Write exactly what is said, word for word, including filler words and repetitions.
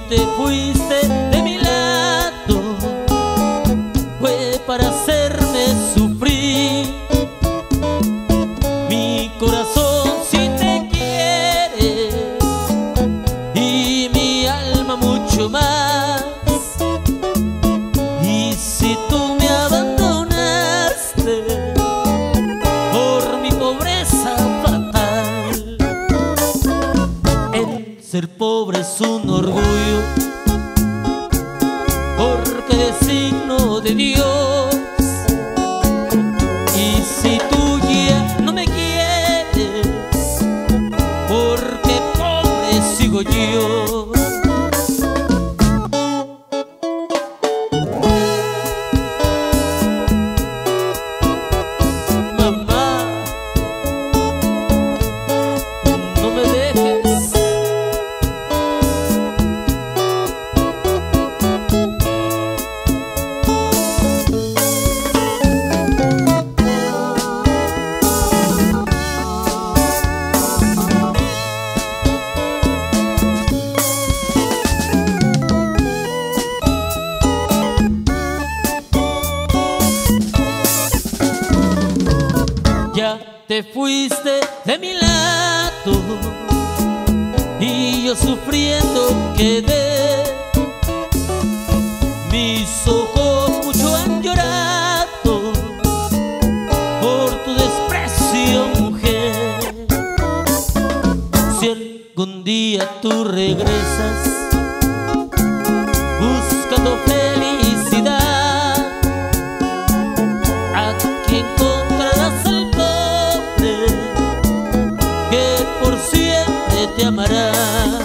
te fuiste de mi lado, fue para hacerme sufrir. Mi corazón sí te quiere y mi alma mucho más. Y si tú me abandonaste por mi pobreza fatal, el ser pobre es un orgullo, porque es signo de Dios. Y si tú ya no me quieres, porque pobre sigo yo. Mamá, no me dejes. Ya te fuiste de mi lado y yo sufriendo quedé. Mis ojos mucho han llorado por tu desprecio, mujer. Si algún día tú regresas buscando felicidad, aquí encontrarás al pobre que por siempre te amará.